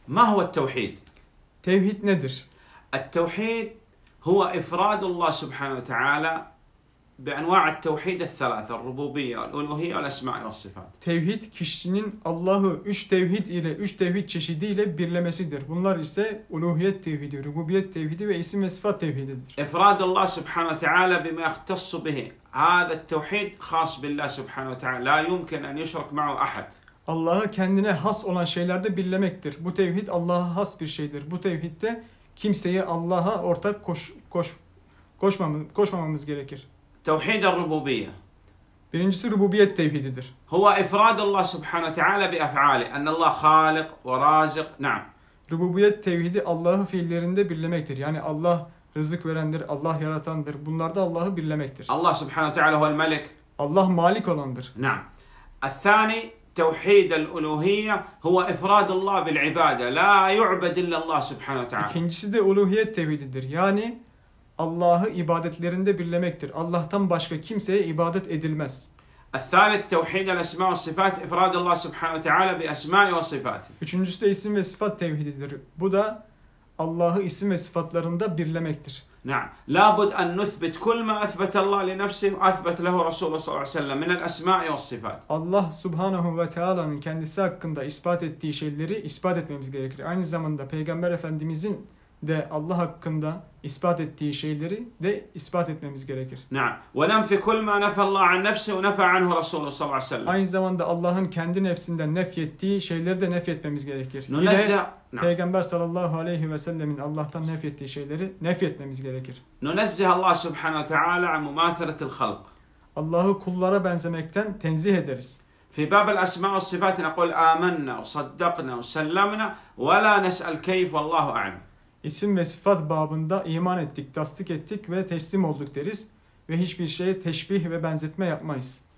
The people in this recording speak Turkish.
ما هو التوحيد؟ Tevhid nedir? التوحيد هو إفراد الله سبحانه وتعالى بأنواع التوحيد الثلاثة: الربوبية والألوهية والأسماء والصفات. Tevhid kişinin Allah'ı üç tevhid çeşidiyle birlemesidir. Bunlar ise uluhiyet tevhidi, rububiyet tevhidi ve isim ve sıfat tevhididir. إفراد الله سبحانه وتعالى بما يختص به. هذا التوحيد خاص بالله سبحانه وتعالى لا يمكن أن يشرك معه أحد. Allah'ı kendine has olan şeylerde birlemektir. Bu tevhid Allah'a has bir şeydir. Bu tevhidde kimseye Allah'a ortak koşmamamız gerekir. توحيد الربوبية. Birincisi rububiyet tevhididir. هو إفراد الله سبحانه وتعالى بأفعاله أن الله خالق ورازق. نعم. Rububiyet tevhidi Allah'ı fiillerinde birlemektir. Yani Allah rızık verendir, Allah yaratandır. Bunlarda Allah'ı birlemektir. الله سبحانه وتعالى هو الملك. Allah malik olandır. نعم. الثاني توحيد الألوهية هو إفراد الله بالعبادة لا يعبد إلا الله سبحانه وتعالى. İkincisi de uluhiyet tevhididir. Yani Allah'ı ibadetlerinde birlemektir. Allah'tan başka kimseye ibadet edilmez. الثالث توحيد الأسماء والصفات إفراد الله سبحانه وتعالى بأسماء وصفاته. Üçüncüsü de isim ve sıfat tevhididir. Bu da Allah'ı isim ve sıfatlarında birlemektir. نعم لابد أن نثبت كل ما أثبت الله لنفسه وأثبت له رسوله صلى الله عليه وسلم من الأسماء والصفات. Allah Subhanahu ve Teala'nın kendisi hakkında ispat ettiği şeyleri ispat etmemiz gerekir. Aynı zamanda Peygamber Efendimizin de Allah hakkında ispat ettiği şeyleri de ispat etmemiz gerekir. نعم وننفي كل ما نفى الله عن نفسه ونفى عنه رسوله صلى الله عليه وسلم. Aynı zamanda Allah'ın kendi nefsinden nefyettiği şeyleri de nefyetmemiz gerekir. ننزه Yine Peygamber sallallahu aleyhi ve sellemin Allah'tan nefyettiği şeyleri nefyetmemiz gerekir. ننزه الله سبحانه وتعالى عن مماثلة الخلق. Allah'ı kullara benzemekten tenzih ederiz. في باب الأسماء والصفات نقول آمنا وصدقنا وسلمنا ولا نسأل كيف والله أعلم. İsim ve sıfat babında iman ettik, tasdik ettik ve teslim olduk deriz ve hiçbir şeye teşbih ve benzetme yapmayız.